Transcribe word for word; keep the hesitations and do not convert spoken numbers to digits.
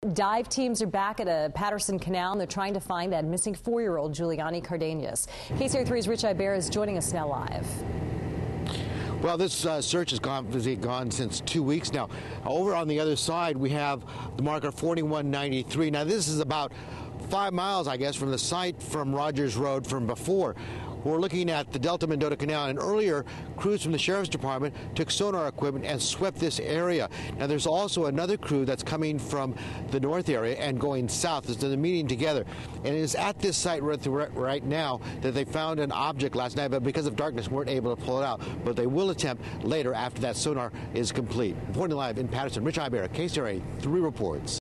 Dive teams are back at a Patterson canal, and they're trying to find that missing four-year-old Juliani Cardenas. K C R three's Rich Ibarra is joining us now live. Well, this uh, search has gone, has gone since two weeks now. Over on the other side, we have the marker forty-one ninety-three. Now, this is about five miles, I guess, from the site from Rogers Road from before. We're looking at the Delta-Mendota Canal, and earlier crews from the Sheriff's Department took sonar equipment and swept this area. Now, there's also another crew that's coming from the north area and going south. So they're meeting together. And it is at this site right, right now that they found an object last night, but because of darkness, weren't able to pull it out. But they will attempt later after that sonar is complete. Reporting live in Patterson, Rich Ibarra, K C R three reports.